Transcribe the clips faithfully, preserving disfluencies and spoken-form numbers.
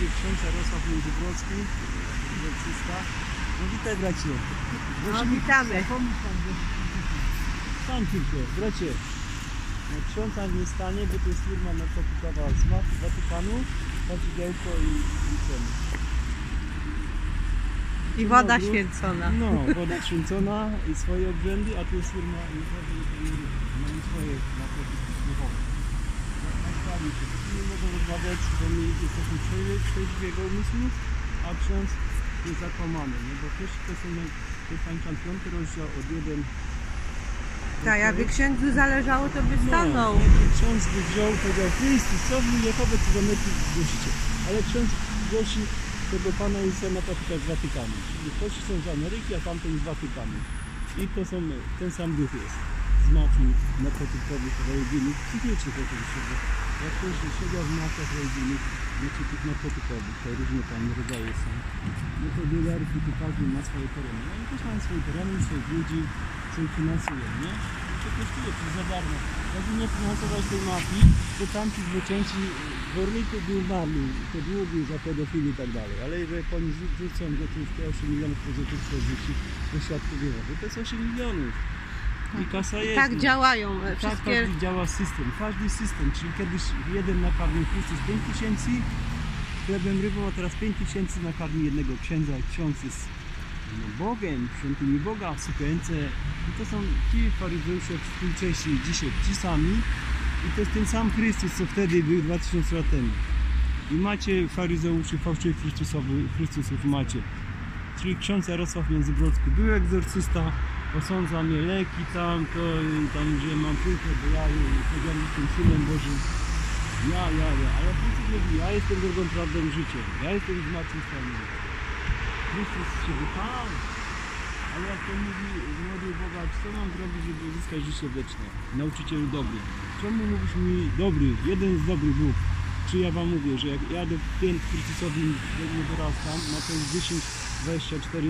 ksiądz Jarosław Międzybrodzki, egzorcysta. No witaj bracie. No witamy. Pomóż pan, że... Stań tylko, bracie. No, ksiądz tam nie stanie, bo to jest firma narkotykowa z mafii Watykanu, kadzidełko i liczemy. I woda święcona. No, woda święcona i swoje obrzędy, a tu jest firma i mają swoje narkotyki duchowe. Nie mogą rozmawiać, bo my jesteśmy trzeźwiego umysłu, a ksiądz jest zakłamany, nie? Bo też to są Efezjan piąty rozdział od jeden. Tak, jakby księdzu zależało, to by stanął. No, jakby ksiądz by wziął, powiedział: Chrystus, co wy Jehowę cudzołóstwo głosicie? Ale ksiądz głosi tego Pana Jezusa na przykład z Watykanu. Czyli ktoś są z Ameryki, a tamten z Watykanu. I to są, ten sam duch jest. Z mafii narkotykowych, religijnych, psychicznych oczywiście. Bo jak ktoś siedział w mafiach religijnych, znaczy tych narkotykowych, to różne tam rodzaje są. No to dealerki, to każdy ma swoje tereny. No i też mają swoje tereny, swoich ludzi, co ich finansują, nie? I to kosztuje, to za darmo. Jakby nie finansować tej mafii, to tamci złoczyńcy górnicy by umarli, te długi za pedofili i tak dalej. Ale jeżeli oni rzucą gotówkę osiem milionów złotych dzieci do świadków Jehowy, to jest osiem milionów. I kasa jest. Tak działają Tak, wszystkie... każdy działa system, każdy system, czyli kiedyś jeden nakarmił Chrystus pięć tysięcy chlebem, rybą, a teraz pięć tysięcy nakarmi jednego księdza. Ksiądz jest no, Bogiem, świątyni Boga w sukience. I to są ci faryzeusze współcześni dzisiaj, ci sami. I to jest ten sam Chrystus, co wtedy był dwa tysiące lat temu. I macie faryzeuszy, fałszywych Chrystusów macie. Czyli ksiądz Jarosław Międzybrodzki był egzorcysta. Osądza mnie leki tam, to tam, że mam pójkę do jaju i powiedziałem, że jestem Synem Bożym. Ja, ja, ja, ale Chrystus mówi: ja jestem drogą, prawdą, życiem. Ja jestem zmartwychwstałym. Chrystus się wychał. Ale jak to mówi młody bogacz, co mam zrobić, żeby uzyskać życie wieczne? Nauczycielu dobry. Czemu mówisz mi dobry? Jeden jest dobry Bóg. Czy ja wam mówię, że jak ja do pięt Chrystusowym nie dorastam, ma to jest dziesięć, dwadzieścia cztery,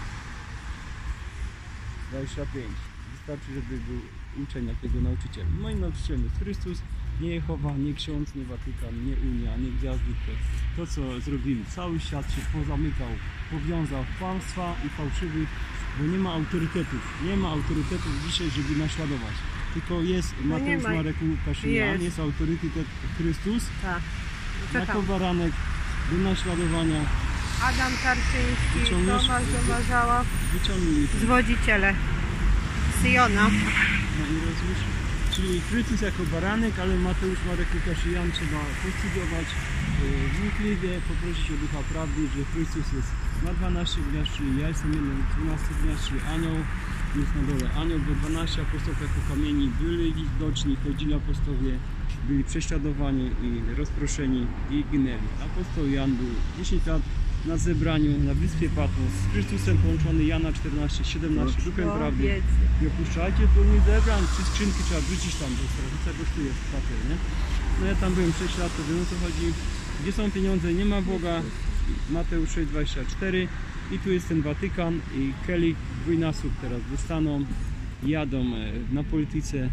dwadzieścia pięć. Wystarczy, żeby był uczeń jakiego nauczyciela. Moim nauczycielem jest Chrystus, nie Jehowa, nie ksiądz, nie Watykan, nie Unia, nie gwiazdy. To co zrobili, cały świat się pozamykał, powiązał kłamstwa i fałszywych, bo nie ma autorytetów. Nie ma autorytetów dzisiaj, żeby naśladować. Tylko jest Mateusz, no Marek, Łukasz i Jan, jest autorytet Chrystus, tak. jako baranek do naśladowania. Adam Tarczyński, Wyciągniesz? Tomasz Domarzała, Wyciągnij. zwodziciele Syjona. No i rozumiesz? Czyli Chrystus jako baranek, ale Mateusz, Marek, Łukasz i Jan trzeba postudiować wnikliwie, poprosić o Ducha Prawdy, że Chrystus jest na dwanaście gwiazd, czyli ja jestem jednym z dwunastu gwiazd, czyli anioł, jest na dole anioł, bo dwanaście apostołów jako kamieni byli widoczni, chodzili apostołowie, byli prześladowani i rozproszeni i ginęli. Apostoł Jan był dziesięć lat na zebraniu na wyspie Patmos z Chrystusem połączony, Jana czternaście, siedemnaście, Duchem Prawdy. Nie opuszczajcie pełni zebrań, trzy skrzynki trzeba wrzucić tam, bo strażnica kosztuje w papier, nie? No ja tam byłem sześć lat, to wiem, o co chodzi. Gdzie są pieniądze, nie ma Boga. Mateusz sześć, dwadzieścia cztery. I tu jest ten Watykan i Kelly dwójnasób teraz dostaną, jadą na polityce.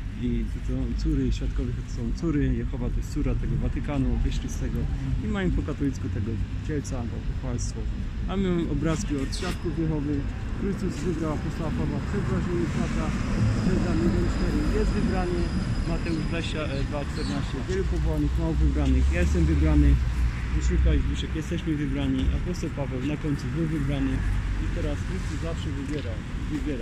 I to są córy świadkowych, to są córy, Jehowa to jest córa tego Watykanu wieczystego i mają po katolicku tego cielca, bo pochwalstwo. A my mamy obrazki od świadków Jehowy. Chrystus wybrał apostoła Pawła przed wrażeniem świata, przed jeden cztery jest wybranie, Mateusz dwadzieścia dwa, czternaście, wielu powołanych, mało wybranych, ja jestem wybrany, Koszulka i Zbyszek, jesteśmy wybrani, apostoł Paweł na końcu był wybrany i teraz Chrystus zawsze wybiera, wybiera.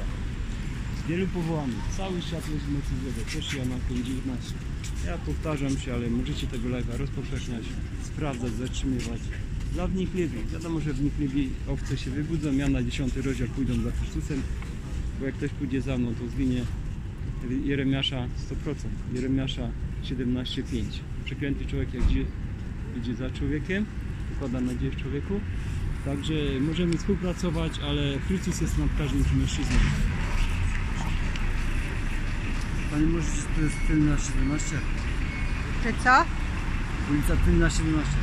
Wielu powołanych, cały świat jest mocy złego, też Jana pięć, dziewiętnaście. Ja powtarzam się, ale możecie tego live'a rozpowszechniać, sprawdzać, zatrzymywać. Dla wnikliwych, wiadomo, że wnikliwi owce się wybudzą, ja na dziesiąty rozdział pójdą za Chrystusem, bo jak ktoś pójdzie za mną, to zginie. Jeremiasza sto procent, Jeremiasza siedemnaście, pięć. Przeklęty człowiek jak idzie, idzie za człowiekiem, pokłada nadzieję w człowieku. Także możemy współpracować, ale Chrystus jest nad każdym mężczyzną. Pani może, to jest tylna siedemnaście? Czy co? Ulica tylna siedemnaście.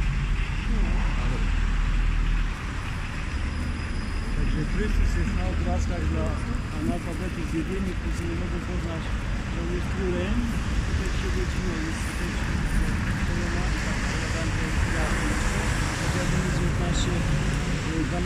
Także Chrystus jest na obrazkach dla analfabetów z jedyny, którzy nie mogą poznać, że on jest królem. Tutaj trzy godziny jest też korona i tak, ale tam to jest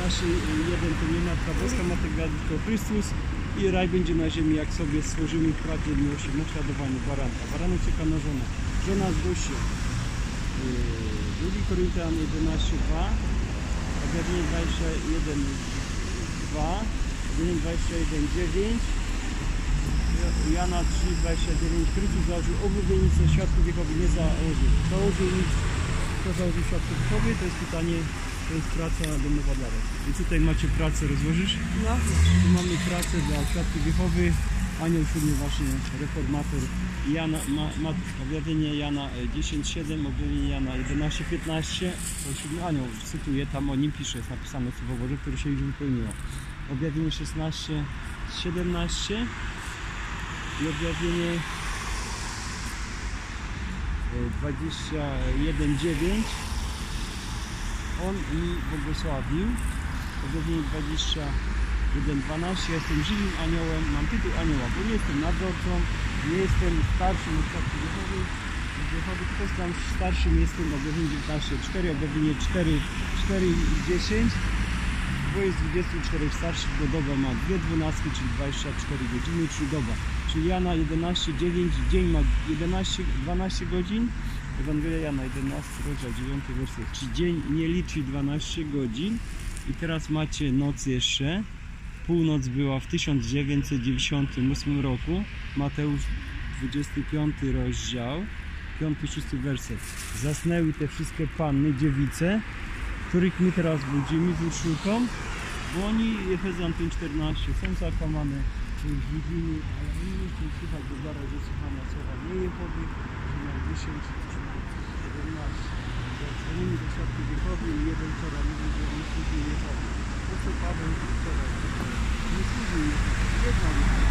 naszej jeden to nie Matka Boska, Matka Gwiazdy, tylko Chrystus i raj będzie na ziemi, jak sobie stworzymy w prawdzie miłości, naśladowaniu baranka. Baranek czeka na żonę. Żona zgłosi. drugi Koryntian jedenaście, dwa, objawienie dwadzieścia jeden, dwa, objawienie dwadzieścia jeden, dziewięć, Jana trzy, dwadzieścia dziewięć. Chrystus założył oblubienicę, świadków wiekowych nie założył. Założył nic. Kto założył świadków wiekowych? To jest pytanie, to jest praca domowa dla was. I tutaj macie pracę, rozłożysz? No. Tu mamy pracę dla świadków wiekowych. Anioł siódmy właśnie, reformator. Jana, ma, ma, objawienie Jana dziesięć, siedem, objawienie Jana jedenaście, piętnaście. To siódmy anioł, cytuję, tam o nim pisze, jest napisane Słowo Boże, które się już wypełniło. Objawienie szesnaście, siedemnaście. I objawienie dwadzieścia jeden, dziewięć. On mi błogosławił. Objawienie dwadzieścia jeden, dwanaście. Ja jestem żywym aniołem, mam tytuł anioła, bo nie jestem nadzorcą, nie jestem starszym od świadków wiechowych, tylko jestem starszym, jestem objawienie dziewiętnaście, cztery, objawienie cztery, cztery, dziesięć. Bo jest dwadzieścia cztery starszych, bo doba ma dwie dwunastki, czyli dwadzieścia cztery godziny, czyli doba. Czyli Jana jedenaście, dziewięć, dzień ma jedenaście, dwanaście godzin. Ewangelia Jana jedenasty, rozdział dziewiąty werset. Czyli dzień nie liczy dwanaście godzin. I teraz macie noc jeszcze. Północ była w tysiąc dziewięćset dziewięćdziesiątym ósmym roku. Mateusz dwudziesty piąty rozdział, piąty, szósty werset. Zasnęły te wszystkie panny, dziewice, których my teraz budzimy z uszulką, bo oni, Efezjan pięć, czternaście, są zakłamane, że już widzimy, ale oni nie chcą słuchać do zara, że słuchania słowa nie Jehowy, że na dziesięć, siedemnaście. Dzwonimy do świadków wiekowych i jeden wczoraj mówi, że on służy Jehowy. To co Paweł wczoraj, nie służy Jehowy, jedna